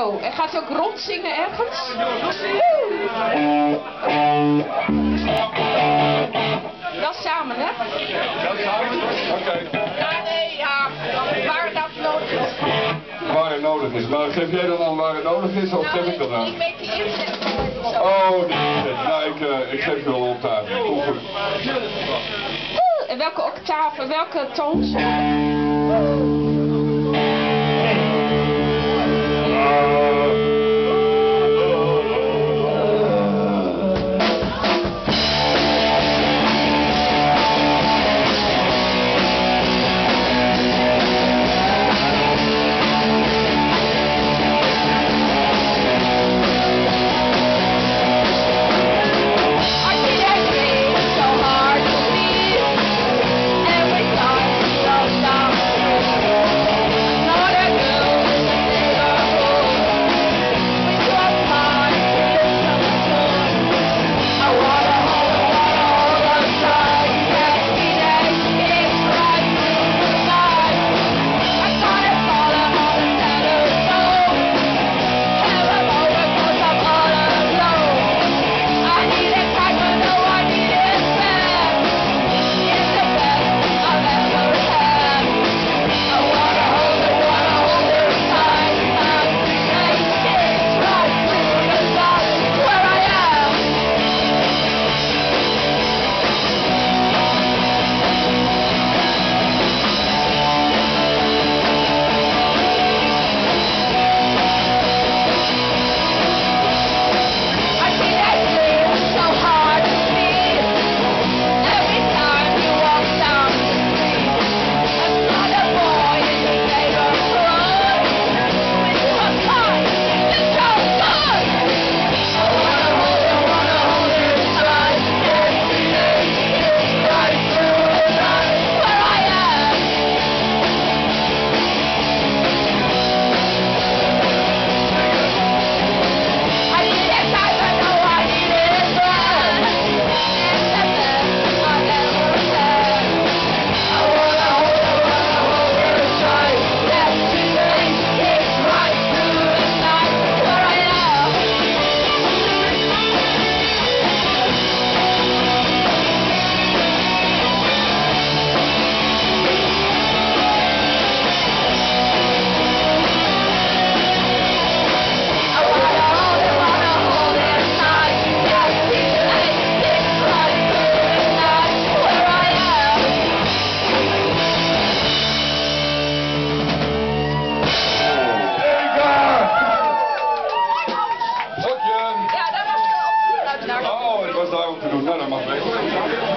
Zo, en gaat u ook rondzingen ergens? Dat samen, hè? Dat samen? Oké. Ja, nee, ja. Waar dat nodig is. Waar het nodig is. Maar geef jij dan aan waar het nodig is, of geef ik dat aan? Ik weet die inzet. Oh, die inzet. Nou, ik geef wel op taart. Goed, goed. En welke octaven, welke toons? Oh, ik was daar om te doen. Nou, dat mag best.